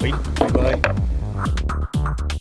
はいバイバイ。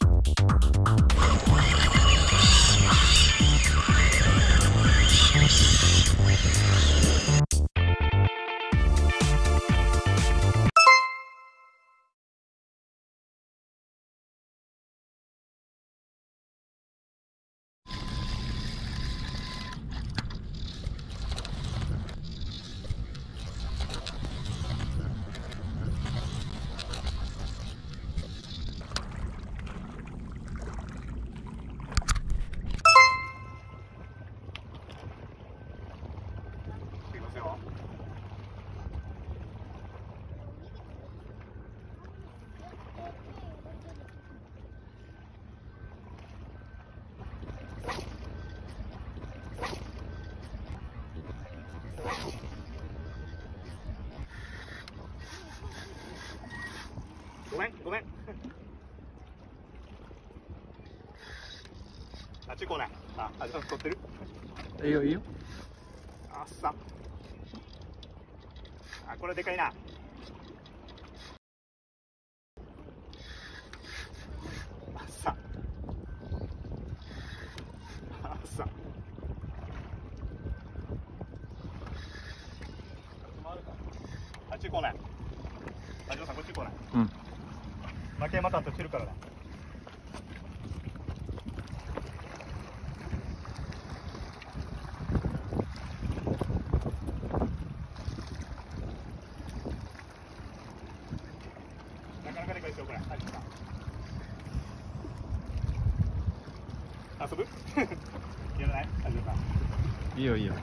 ごめんごめんあっち来ない。あ、ちゃんと撮ってる。 いいよいいよ。 あっさあ、これでかいな。あっさあっさあっち来ない。あじろさんこっち来ない。 うん。 負けまたと散るからな。なかなかでかいですよこれ。あじろさん遊ぶやらない。あじろさんいいよいいよ。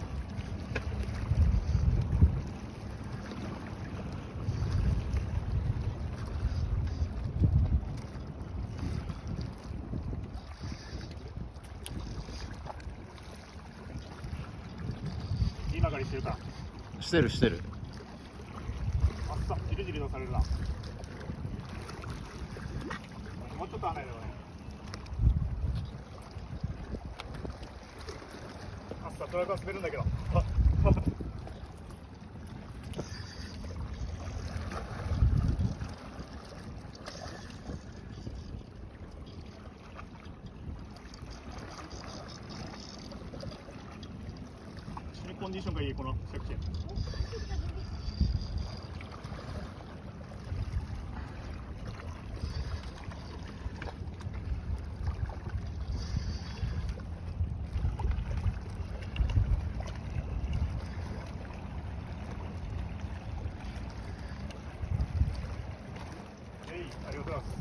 今狩りしてるか。 してるしてる。 あっさじりじりとされるな。もうちょっと離れればね。あっさトラックは滑るんだけど。コンディションがいいこのセクシー。ありがとうございます。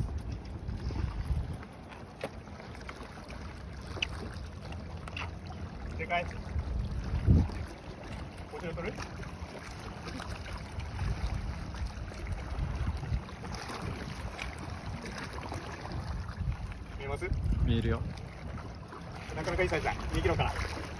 でかい。こちら取る？見えます？ 見えるよ。 なかなかいいサイズだ。2キロかな。